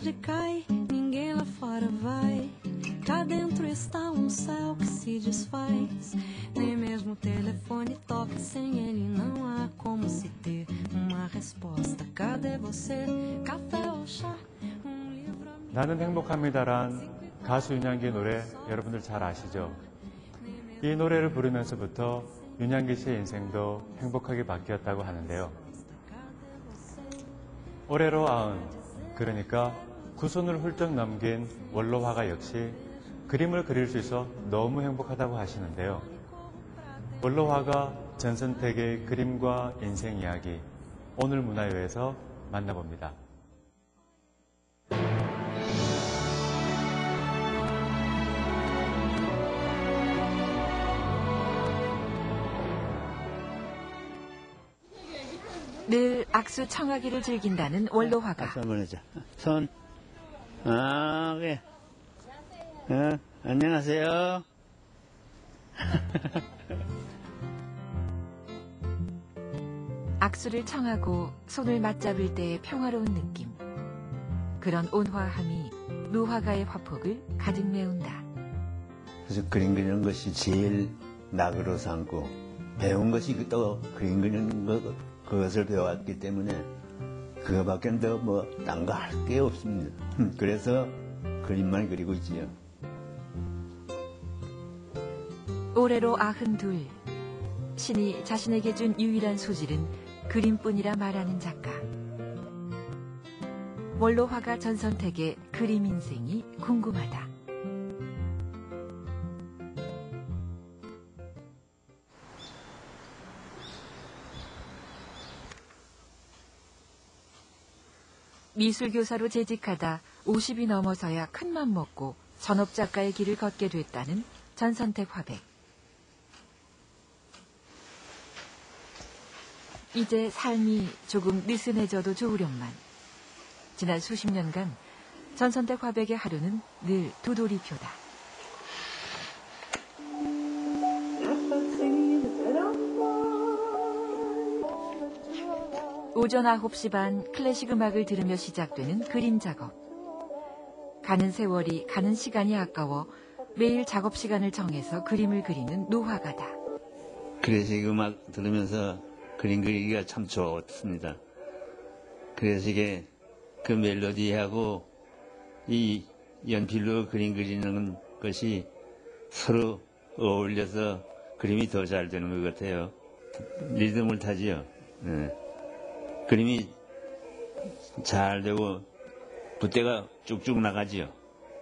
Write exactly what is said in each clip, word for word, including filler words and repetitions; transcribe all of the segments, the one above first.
tarde cai, ninguém lá fora vai. Cá dentro está um céu que se desfaz. Nem mesmo o telefone toca, sem ele não há como se ter uma resposta. Cadê você? Café ou chá? Um livro. 나는 행복합니다란 가수 윤양기의 노래 여러분들 잘 아시죠? 이 노래를 부르면서부터 윤양기 씨의 인생도 행복하게 바뀌었다고 하는데요. 올해로 아흔, 그러니까 구 손을 훌쩍 넘긴 원로 화가 역시 그림을 그릴 수 있어 너무 행복하다고 하시는데요. 원로 화가 전선택의 그림과 인생 이야기, 오늘 문화유에서 만나봅니다. 늘 악수 청하기를 즐긴다는 원로 화가. 악수 한번 해줘. 손. 아, 그래. 어, 안녕하세요. 악수를 청하고 손을 맞잡을 때의 평화로운 느낌. 그런 온화함이 노화가의 화폭을 가득 메운다. 그래서 그림 그리는 것이 제일 낙으로 삼고 배운 것이 또 그림 그리는 것, 그것을 배워왔기 때문에 그거밖에 더 뭐 딴 거 할 게 없습니다. 그래서 그림만 그리고 있지요. 올해로 아흔둘. 신이 자신에게 준 유일한 소질은 그림뿐이라 말하는 작가. 원로 화가 전선택의 그림 인생이 궁금하다. 미술교사로 재직하다 오십이 넘어서야 큰맘 먹고 전업작가의 길을 걷게 됐다는 전선택 화백. 이제 삶이 조금 느슨해져도 좋으련만. 지난 수십 년간 전선택 화백의 하루는 늘 도돌이표다. 오전 아홉 시 반 클래식 음악을 들으며 시작되는 그림 작업. 가는 세월이 가는 시간이 아까워 매일 작업 시간을 정해서 그림을 그리는 노화가다. 클래식 음악 들으면서 그림 그리기가 참 좋습니다. 클래식의 그 멜로디하고 이 연필로 그림 그리는 것이 서로 어울려서 그림이 더 잘 되는 것 같아요. 리듬을 타지요. 네. 그림이 잘 되고 붓대가 쭉쭉 나가지요.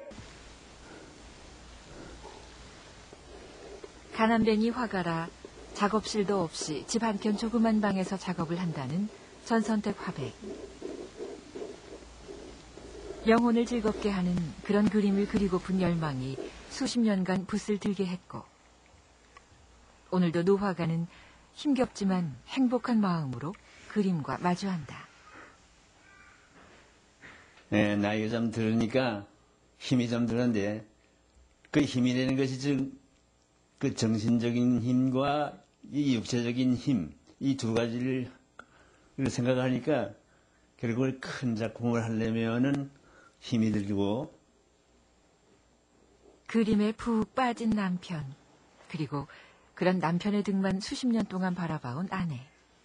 가난뱅이 화가라 작업실도 없이 집 한켠 조그만 방에서 작업을 한다는 전선택 화백. 영혼을 즐겁게 하는 그런 그림을 그리고픈 열망이 수십 년간 붓을 들게 했고, 오늘도 노화가는 힘겹지만 행복한 마음으로 그림과 마주한다. 네, 나이가 좀 들으니까 힘이 좀 들었는데 그 힘이라는 것이 좀 그 정신적인 힘과 이 육체적인 힘, 이 두 가지를 생각하니까 결국은 큰 작품을 하려면은 힘이 들고. 그림에 푹 빠진 남편, 그리고 그런 남편의 등만 수십 년 동안 바라봐온 아내.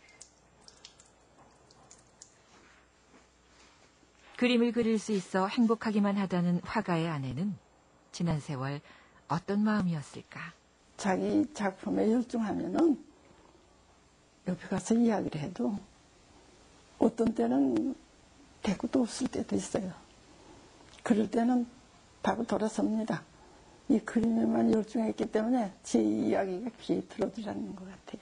그림을 그릴 수 있어 행복하기만 하다는 화가의 아내는 지난 세월 어떤 마음이었을까? 자기 작품에 열중하면은 옆에 가서 이야기를 해도 어떤 때는 대꾸도 없을 때도 있어요. 그럴 때는 바로 돌아섭니다. 이 그림에만 열중했기 때문에 제 이야기가 귀에 들어들었는 것 같아요.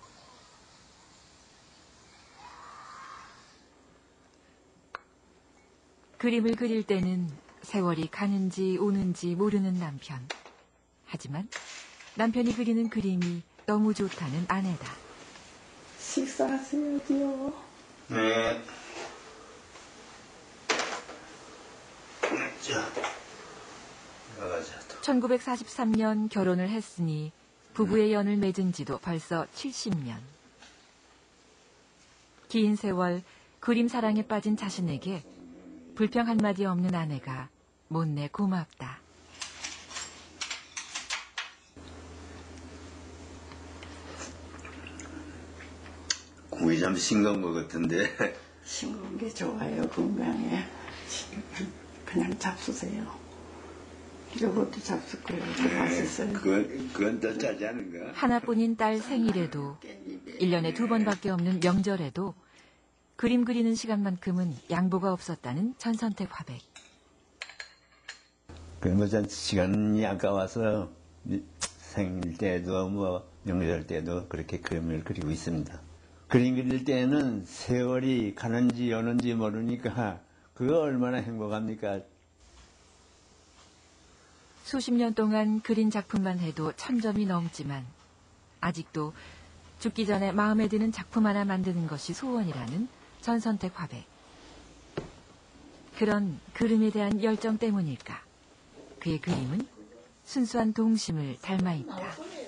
그림을 그릴 때는 세월이 가는지 오는지 모르는 남편. 하지만 남편이 그리는 그림이 너무 좋다는 아내다. 식사하셔야지요. 네. 자, 나가자. 천구백사십삼 년 결혼을 했으니 부부의 연을 맺은 지도 벌써 칠십 년. 긴 세월 그림 사랑에 빠진 자신에게 불평 한마디 없는 아내가 못내 고맙다. 국이 좀 싱거운 것 같은데. 싱거운 게 좋아요, 건강에. 그냥 잡수세요. 요것도 잡술 거예요. 맛있어요. 그건, 그건 더 짜지 않은가? 하나뿐인 딸 생일에도 일 년에 두 번밖에 없는 명절에도 그림 그리는 시간만큼은 양보가 없었다는 전선택 화백. 그뭐 시간이 아까워서 생일 때도 뭐 명절 때도 그렇게 그림을 그리고 있습니다. 그림 그릴 때는 세월이 가는지 여는지 모르니까 그거 얼마나 행복합니까? 수십 년 동안 그린 작품만 해도 천 점이 넘지만 아직도 죽기 전에 마음에 드는 작품 하나 만드는 것이 소원이라는 전선택 화백. 그런 그림에 대한 열정 때문일까? 그의 그림은 순수한 동심을 닮아 있다.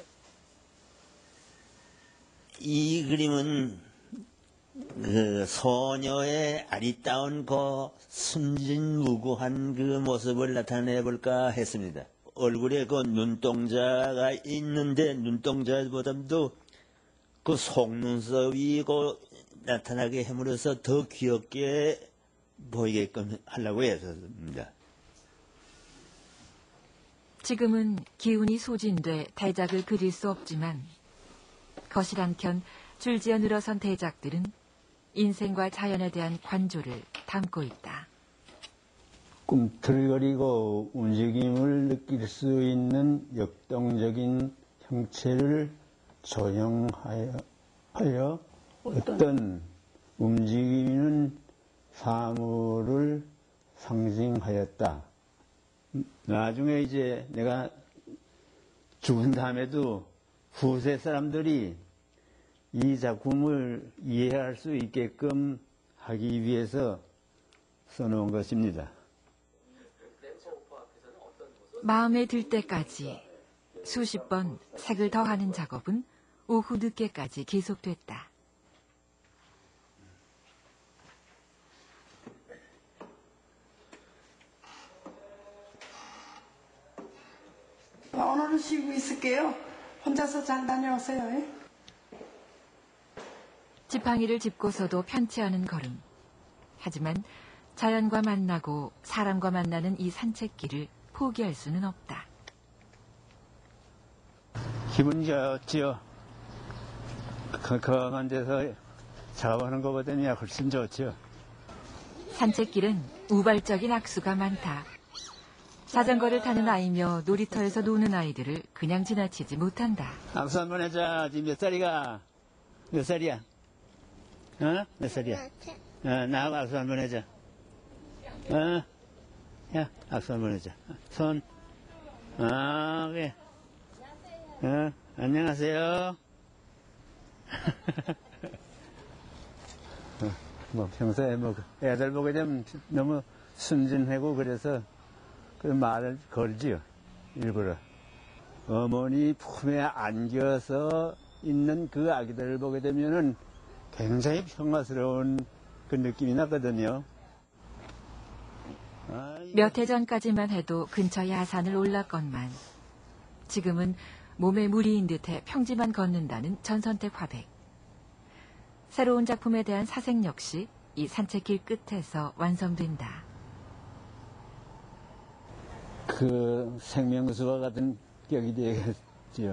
이 그림은 그 소녀의 아리따운 그 순진무구한 그 모습을 나타내 볼까 했습니다. 얼굴에 그 눈동자가 있는데 눈동자보다도 그 속눈썹이 그 나타나게 함으로써 더 귀엽게 보이게끔 하려고 했습니다. 지금은 기운이 소진돼 대작을 그릴 수 없지만 거실 한켠 줄지어 늘어선 대작들은 인생과 자연에 대한 관조를 담고 있다. 꿈틀거리고 움직임을 느낄 수 있는 역동적인 형체를 조형하여 하여 어떤 움직이는 사물을 상징하였다. 나중에 이제 내가 죽은 다음에도 후세 사람들이 이 작품을 이해할 수 있게끔 하기 위해서 써놓은 것입니다. 마음에 들 때까지 수십 번 색을 더하는 작업은 오후 늦게까지 계속됐다. 오늘은 쉬고 있을게요. 혼자서 잘 다녀오세요. 예? 지팡이를 짚고서도 편치 않은 걸음. 하지만 자연과 만나고 사람과 만나는 이 산책길을 포기할 수는 없다. 기분 좋지요. 건강한 데서 작업하는 것보다는 훨씬 좋지요. 산책길은 우발적인 악수가 많다. 자전거를 타는 아이며 놀이터에서 노는 아이들을 그냥 지나치지 못한다. 악수 한번 해자. 지금 몇 살이가? 몇 살이야? 어? 몇 살이야? 어, 나하고 악수 한번 해자. 어? 야, 악수 한번 해자. 손. 아, 그래. 어, 안녕하세요. 어, 뭐 평소에 뭐 애들 보게 되면 너무 순진하고 그래서 그 말을 걸지요. 일부러. 어머니 품에 안겨서 있는 그 아기들을 보게 되면은 굉장히 평화스러운 그 느낌이 나거든요. 몇 해 전까지만 해도 근처 야산을 올랐건만 지금은 몸에 무리인 듯해 평지만 걷는다는 전선택 화백. 새로운 작품에 대한 사색 역시 이 산책길 끝에서 완성된다. 그 생명수와 같은 격이 되겠지요.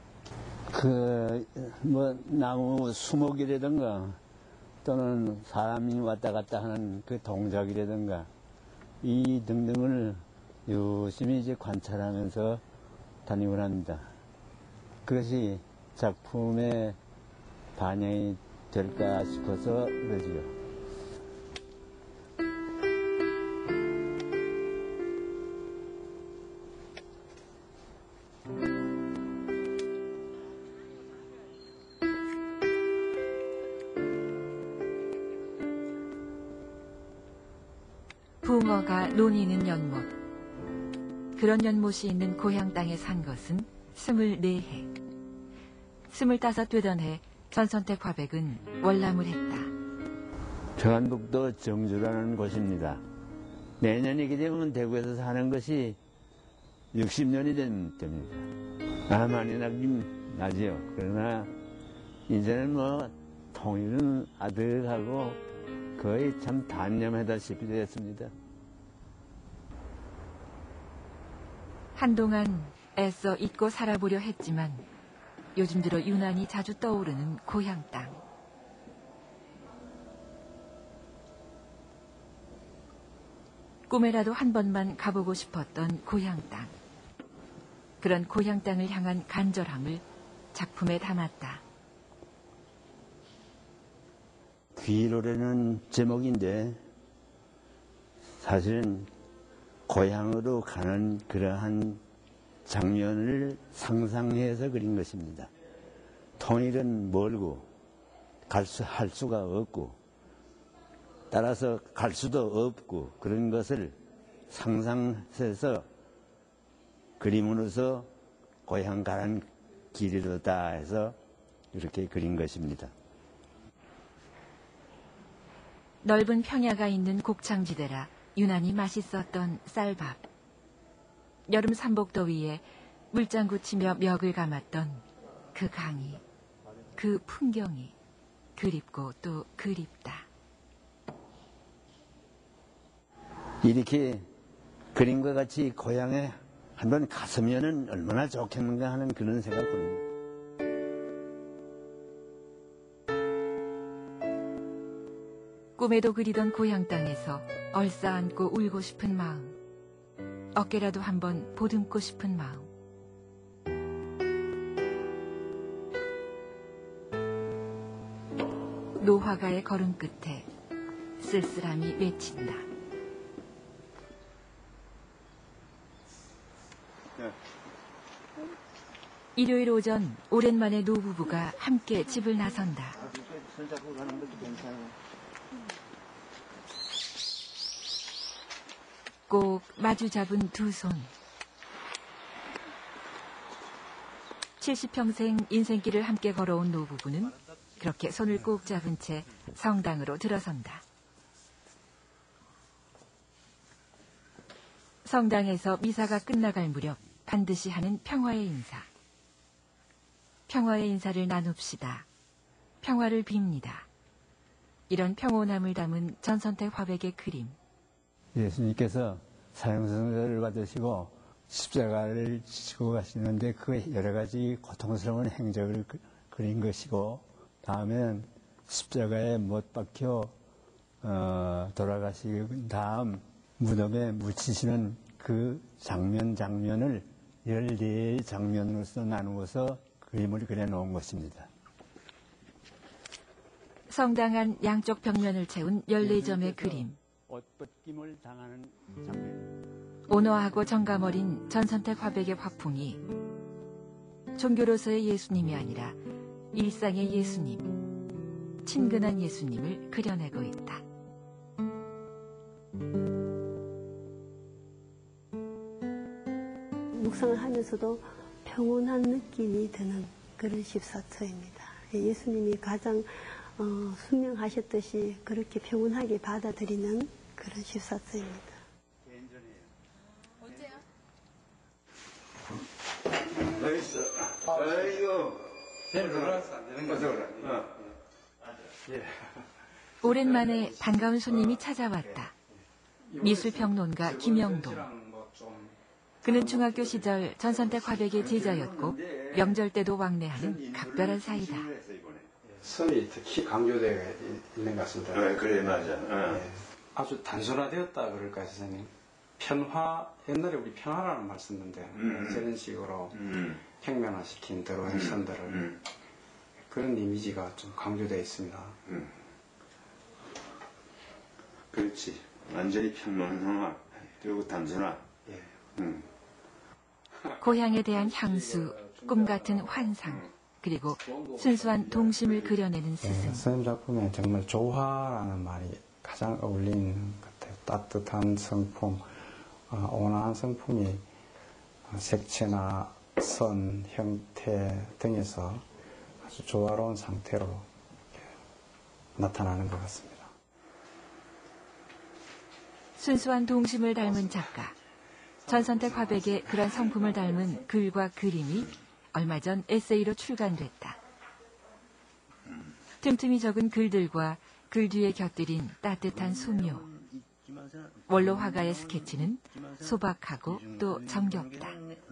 그 뭐 나무 수목이라든가 또는 사람이 왔다 갔다 하는 그 동작이라든가 이 등등을 유심히 이제 관찰하면서 다니곤 합니다. 그것이 작품에 반영이 될까 싶어서 그러지요. 붕어가 논이는 연못. 그런 연못이 있는 고향 땅에 산 것은 스물네 해. 스물다섯 되던 해 전선택 화백은 월남을 했다. 평안북도 정주라는 곳입니다. 내년이게 되면 대구에서 사는 것이 육십 년이 됩니다. 아, 많이 나긴 나지요. 그러나 이제는 뭐 통일은 아득하고 거의 참 단념하다시피 됐습니다. 한동안 애써 잊고 살아보려 했지만 요즘 들어 유난히 자주 떠오르는 고향 땅. 꿈에라도 한 번만 가보고 싶었던 고향 땅. 그런 고향 땅을 향한 간절함을 작품에 담았다. 귀로라는 제목인데 사실은 고향으로 가는 그러한 장면을 상상해서 그린 것입니다. 통일은 멀고 갈 수, 할 수가 없고 따라서 갈 수도 없고 그런 것을 상상해서 그림으로서 고향 가는 길이로다 해서 이렇게 그린 것입니다. 넓은 평야가 있는 곡창지대라 유난히 맛있었던 쌀밥. 여름 삼복더위에 물장구 치며 멱을 감았던 그 강이, 그 풍경이 그립고 또 그립다. 이렇게 그림과 같이 고향에 한번 갔으면 얼마나 좋겠는가 하는 그런 생각 듭니다. 꿈에도 그리던 고향 땅에서 얼싸안고 울고 싶은 마음. 어깨라도 한번 보듬고 싶은 마음. 노화가의 걸음 끝에 쓸쓸함이 맺힌다. 일요일 오전 오랜만에 노부부가 함께 집을 나선다. 꼭 마주 잡은 두 손. 칠십 평생 인생길을 함께 걸어온 노부부는 그렇게 손을 꼭 잡은 채 성당으로 들어선다. 성당에서 미사가 끝나갈 무렵 반드시 하는 평화의 인사. 평화의 인사를 나눕시다. 평화를 빕니다. 이런 평온함을 담은 전선택 화백의 그림. 예수님께서 사형선고를 받으시고 십자가를 지고 가시는데 그 여러 가지 고통스러운 행적을 그, 그린 것이고 다음엔 십자가에 못 박혀 어, 돌아가신 다음 무덤에 묻히시는 그 장면 장면을 열네 장면으로서 나누어서 그림을 그려놓은 것입니다. 성당 안 양쪽 벽면을 채운 열네 점의 그림. 옷벗김을 당하는 장면. 온화하고 정감 어린 전선택 화백의 화풍이 종교로서의 예수님이 아니라 일상의 예수님, 친근한 예수님을 그려내고 있다. 묵상을 하면서도 평온한 느낌이 드는 그런 십사처입니다. 예수님이 가장 어, 순명하셨듯이 그렇게 평온하게 받아들이는 그런 십사처입니다. 언제야? 어딨어? 아이고. 들어와서 안 되는 거죠? 어. 예. 오랜만에 반가운 손님이 찾아왔다. 미술평론가 김영동. 그는 중학교 시절 전선택 화백의 제자였고 명절 때도 왕래하는 각별한 사이다. 선이 특히 강조되어 있는 것 같습니다. 네, 그래 맞아. 어. 네. 아주 단순화되었다 그럴까요, 선생님? 편화, 옛날에 우리 편화라는 말 썼는데 음. 저런 식으로 음. 평면화시킨 드로잉 선들을 음. 그런 이미지가 좀 강조되어 있습니다. 음. 그렇지. 완전히 평면화 그리고 단순화. 예. 음. 고향에 대한 향수, 꿈 같은 환상, 그리고 순수한 동심을 그려내는 스승. 네, 선생님 작품에 정말 조화라는 말이 가장 어울리는 것 같아요. 따뜻한 성품, 어, 온화한 성품이 색채나 선, 형태 등에서 아주 조화로운 상태로 나타나는 것 같습니다. 순수한 동심을 닮은 작가. 전선택 화백의 그런 성품을 닮은 글과 그림이 얼마 전 에세이로 출간됐다. 틈틈이 적은 글들과 글 뒤에 곁들인 따뜻한 소묘. 원로 화가의 스케치는 소박하고 또 정겹다.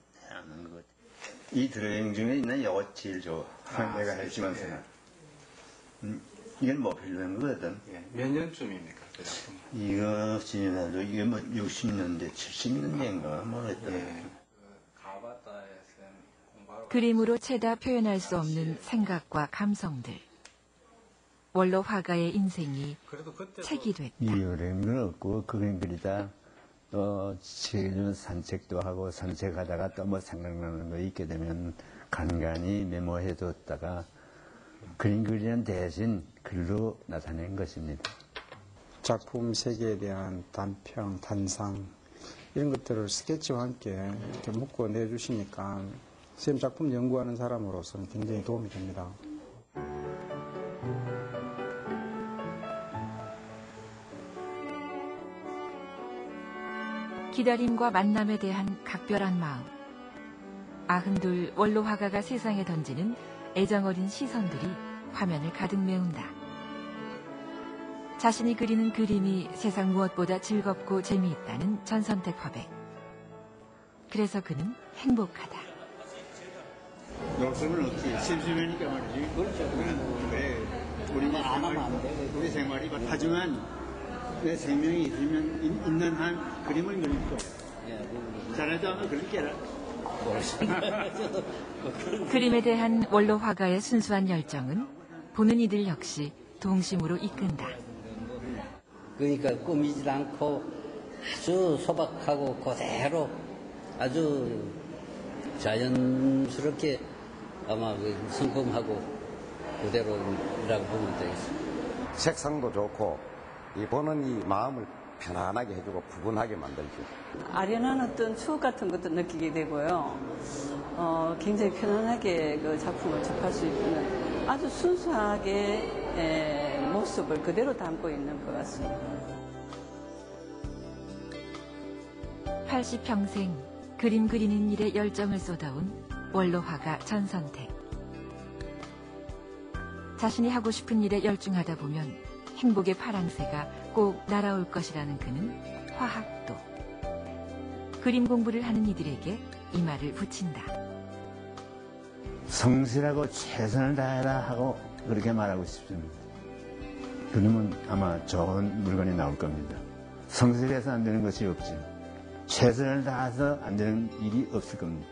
이 드로잉 중에 있는 이거 제일 좋아. 아, 내가 했지만서. 음, 이건 뭐 필요한 거거든. 예, 몇 년쯤입니까? 그 작품? 이거 지나도 이게 뭐 육십 년대, 칠십 년대인가 뭐랬더라. 예. 가바타에서 공부하러 그림으로 채다 표현할 수 없는 생각과 감성들. 원로 화가의 인생이 그래도 그때도 책이 됐다. 이유는 없고 그림 그리다 또 지금 산책도 하고 산책하다가 또 뭐 생각나는 거 있게 되면 간간히 메모해뒀다가 그림 그리는 대신 글로 나타낸 것입니다. 작품 세계에 대한 단평, 단상 이런 것들을 스케치와 함께 이렇게 묶어 내주시니까 선생님 작품 연구하는 사람으로서는 굉장히 도움이 됩니다. 기다림과 만남에 대한 각별한 마음. 아흔둘 원로 화가가 세상에 던지는 애정어린 시선들이 화면을 가득 메운다. 자신이 그리는 그림이 세상 무엇보다 즐겁고 재미있다는 전선택 화백. 그래서 그는 행복하다. 욕심은 없지. 심심하니까 말이지. 그렇죠. 그래. 우리가 안 하면 안 돼. 우리 생활이. 하지만 내 생명이 있으면 있- 있는 한 그림을 그릴 거야. 잘하지 않으면 그릴 게라. 그림에 대한 원로 화가의 순수한 열정은 보는 이들 역시 동심으로 이끈다. 그러니까 꾸미지도 않고 아주 소박하고 그대로 아주 자연스럽게 아마 그 성품하고 그대로라고 보면 되겠습니다. 색상도 좋고 이 보는 이 마음을 편안하게 해주고 푸근하게 만들죠. 아련한 어떤 추억 같은 것도 느끼게 되고요. 어, 굉장히 편안하게 그 작품을 접할 수 있는 아주 순수하게 에, 모습을 그대로 담고 있는 것 같습니다. 팔십 평생 그림 그리는 일에 열정을 쏟아온 원로 화가 전선택. 자신이 하고 싶은 일에 열중하다 보면 행복의 파랑새가 꼭 날아올 것이라는 그는 화학도. 그림 공부를 하는 이들에게 이 말을 붙인다. 성실하고 최선을 다해라 하고 그렇게 말하고 싶습니다. 그러면 아마 좋은 물건이 나올 겁니다. 성실해서 안 되는 것이 없죠. 최선을 다해서 안 되는 일이 없을 겁니다.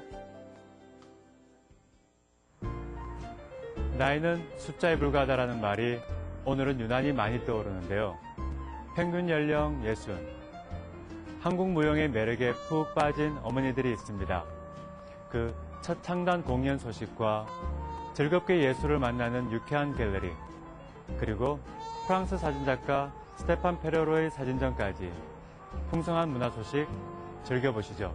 나이는 숫자에 불과하다라는 말이 오늘은 유난히 많이 떠오르는데요. 평균 연령 예순. 한국 무용의 매력에 푹 빠진 어머니들이 있습니다. 그 첫 창단 공연 소식과 즐겁게 예술을 만나는 유쾌한 갤러리, 그리고 프랑스 사진작가 스테판 페레로의 사진전까지 풍성한 문화 소식 즐겨보시죠.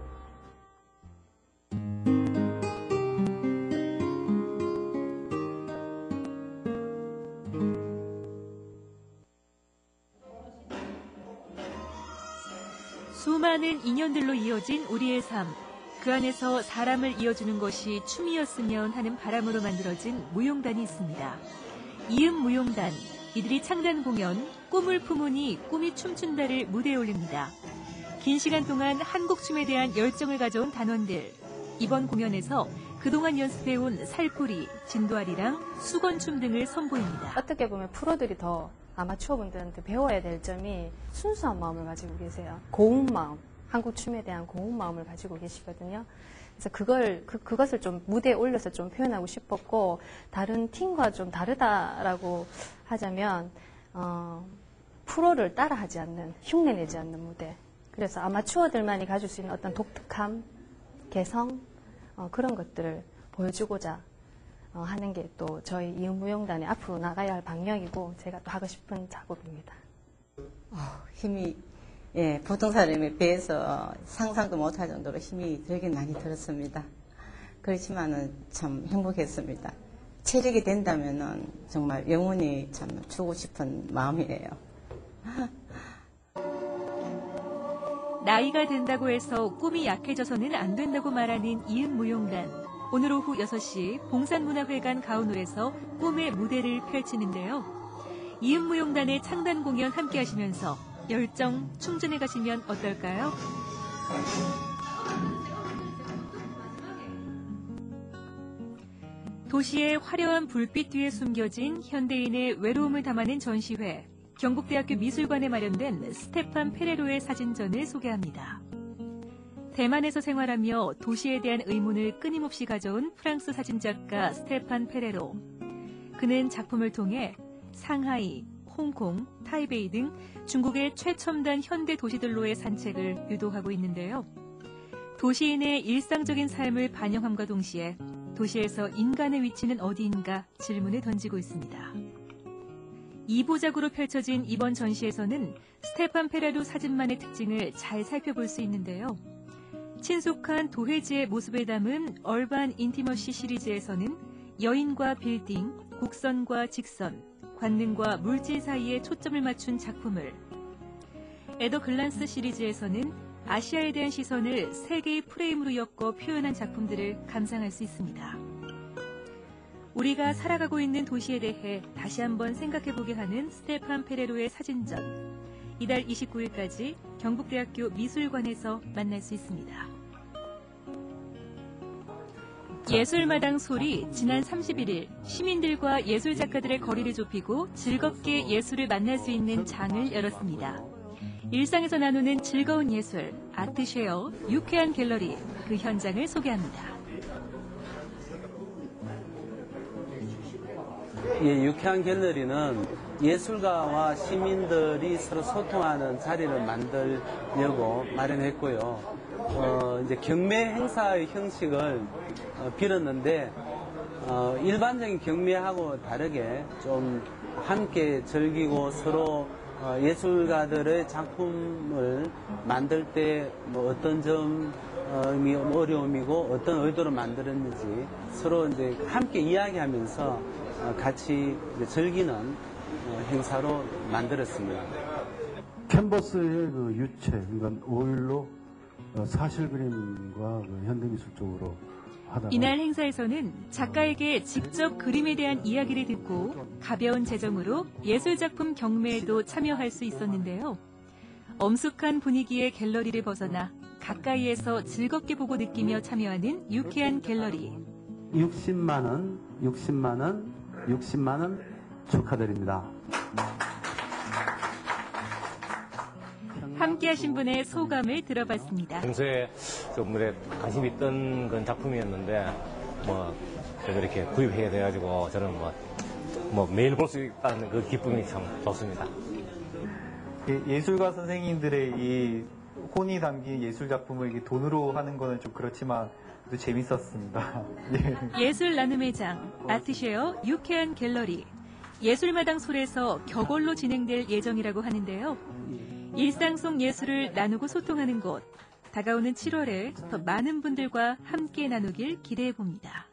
수많은 인연들로 이어진 우리의 삶. 그 안에서 사람을 이어주는 것이 춤이었으면 하는 바람으로 만들어진 무용단이 있습니다. 이음 무용단. 이들이 창단 공연 꿈을 품으니 꿈이 춤춘다를 무대에 올립니다. 긴 시간 동안 한국춤에 대한 열정을 가져온 단원들. 이번 공연에서 그동안 연습해온 살풀이, 진도아리랑 수건춤 등을 선보입니다. 어떻게 보면 프로들이 더 아마추어 분들한테 배워야 될 점이 순수한 마음을 가지고 계세요. 고운 마음, 한국 춤에 대한 고운 마음을 가지고 계시거든요. 그래서 그걸 그, 그것을 좀 무대에 올려서 좀 표현하고 싶었고, 다른 팀과 좀 다르다라고 하자면 어, 프로를 따라하지 않는, 흉내내지 않는 무대. 그래서 아마추어들만이 가질 수 있는 어떤 독특함, 개성 어, 그런 것들을 보여주고자 어, 하는 게 또 저희 이음무용단의 앞으로 나가야 할 방향이고 제가 또 하고 싶은 작업입니다. 어, 힘이 예, 보통 사람에 비해서 상상도 못할 정도로 힘이 들긴 많이 들었습니다. 그렇지만은 참 행복했습니다. 체력이 된다면은 정말 영원히 참 주고 싶은 마음이에요. 나이가 된다고 해서 꿈이 약해져서는 안 된다고 말하는 이음무용단. 오늘 오후 여섯 시 봉산문화회관 가운홀에서 꿈의 무대를 펼치는데요. 이음무용단의 창단 공연 함께 하시면서 열정 충전해 가시면 어떨까요? 도시의 화려한 불빛 뒤에 숨겨진 현대인의 외로움을 담아낸 전시회. 경북대학교 미술관에 마련된 스테판 페레로의 사진전을 소개합니다. 대만에서 생활하며 도시에 대한 의문을 끊임없이 가져온 프랑스 사진작가 스테판 페레로. 그는 작품을 통해 상하이, 홍콩, 타이베이 등 중국의 최첨단 현대 도시들로의 산책을 유도하고 있는데요. 도시인의 일상적인 삶을 반영함과 동시에 도시에서 인간의 위치는 어디인가 질문을 던지고 있습니다. 이 부작으로 펼쳐진 이번 전시에서는 스테판 페레로 사진만의 특징을 잘 살펴볼 수 있는데요. 친숙한 도회지의 모습을 담은 얼반 인티머시 시리즈에서는 여인과 빌딩, 곡선과 직선, 관능과 물질 사이에 초점을 맞춘 작품을, 에더 글란스 시리즈에서는 아시아에 대한 시선을 세 개의 프레임으로 엮어 표현한 작품들을 감상할 수 있습니다. 우리가 살아가고 있는 도시에 대해 다시 한번 생각해보게 하는 스테판 페레로의 사진전. 이달 이십구 일까지 경북대학교 미술관에서 만날 수 있습니다. 예술마당 소리 지난 삼십일 일 시민들과 예술작가들의 거리를 좁히고 즐겁게 예술을 만날 수 있는 장을 열었습니다. 일상에서 나누는 즐거운 예술, 아트쉐어, 유쾌한 갤러리, 그 현장을 소개합니다. 예, 유쾌한 갤러리는 예술가와 시민들이 서로 소통하는 자리를 만들려고 마련했고요. 어, 이제 경매 행사의 형식을 어, 빌었는데 어, 일반적인 경매하고 다르게 좀 함께 즐기고 서로 어, 예술가들의 작품을 만들 때 뭐 어떤 점이 어려움이고 어떤 의도로 만들었는지 서로 이제 함께 이야기하면서 어, 같이 이제 즐기는 어, 행사로 만들었습니다. 캔버스의 그 유체, 그러니까 오일로 사실 그림과 그 현대미술 쪽으로 하다가 이날 행사에서는 작가에게 직접 그림에 대한 이야기를 듣고 가벼운 재정으로 예술작품 경매에도 참여할 수 있었는데요. 엄숙한 분위기의 갤러리를 벗어나 가까이에서 즐겁게 보고 느끼며 참여하는 유쾌한 갤러리. 육십만 원, 육십만 원, 육십만 원 축하드립니다. 함께 하신 분의 소감을 들어봤습니다. 평소에 좀 물에 관심 있던 그런 작품이었는데 뭐 이렇게 구입하게 돼가지고 저는 뭐, 뭐 매일 볼 수 있다는 그 기쁨이 참 좋습니다. 예술가 선생님들의 이 혼이 담긴 예술 작품을 이게 돈으로 하는 거는 좀 그렇지만 또 재밌었습니다. 예. 예술 나눔의 장, 아트쉐어 유쾌한 갤러리. 예술마당 솔에서 격월로 진행될 예정이라고 하는데요. 일상 속 예술을 나누고 소통하는 곳. 다가오는 칠월에 더 많은 분들과 함께 나누길 기대해 봅니다.